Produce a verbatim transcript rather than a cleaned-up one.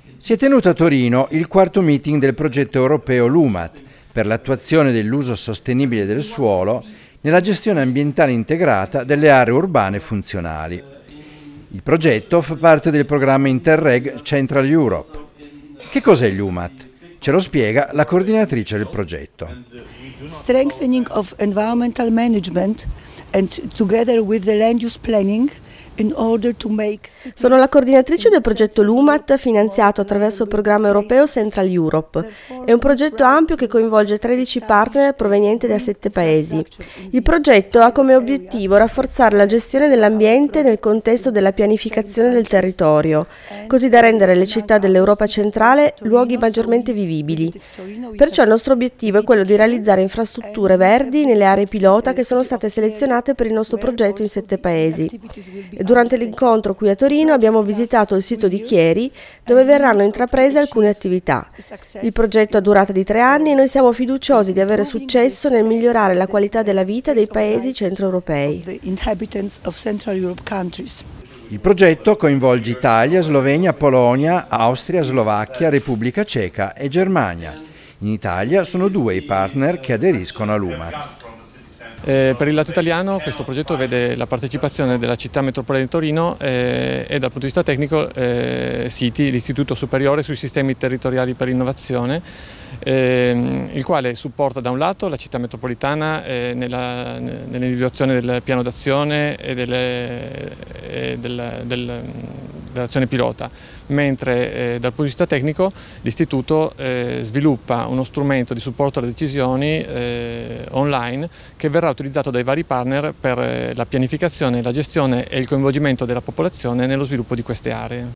Si è tenuto a Torino il quarto meeting del progetto europeo LUMAT per l'attuazione dell'uso sostenibile del suolo nella gestione ambientale integrata delle aree urbane funzionali. Il progetto fa parte del programma Interreg Central Europe. Che cos'è LUMAT? Ce lo spiega la coordinatrice del progetto. Strengthening of environmental management and together with the land use planning. Sono la coordinatrice del progetto LUMAT finanziato attraverso il programma europeo Central Europe. È un progetto ampio che coinvolge tredici partner provenienti da sette paesi. Il progetto ha come obiettivo rafforzare la gestione dell'ambiente nel contesto della pianificazione del territorio, così da rendere le città dell'Europa centrale luoghi maggiormente vivibili. Perciò il nostro obiettivo è quello di realizzare infrastrutture verdi nelle aree pilota che sono state selezionate per il nostro progetto in sette paesi. Durante l'incontro qui a Torino abbiamo visitato il sito di Chieri, dove verranno intraprese alcune attività. Il progetto ha durata di tre anni e noi siamo fiduciosi di avere successo nel migliorare la qualità della vita dei paesi centroeuropei. Il progetto coinvolge Italia, Slovenia, Polonia, Austria, Slovacchia, Repubblica Ceca e Germania. In Italia sono due i partner che aderiscono a LUMAT. Eh, per il lato italiano questo progetto vede la partecipazione della città metropolitana di Torino eh, e dal punto di vista tecnico eh, SITI, l'Istituto Superiore sui Sistemi Territoriali per l'Innovazione, eh, il quale supporta da un lato la città metropolitana eh, nella, nell'individuazione del piano d'azione e delle, e del, del, dell'azione pilota, mentre eh, dal punto di vista tecnico l'Istituto eh, sviluppa uno strumento di supporto alle decisioni eh, online che verrà utilizzato dai vari partner per la pianificazione, la gestione e il coinvolgimento della popolazione nello sviluppo di queste aree.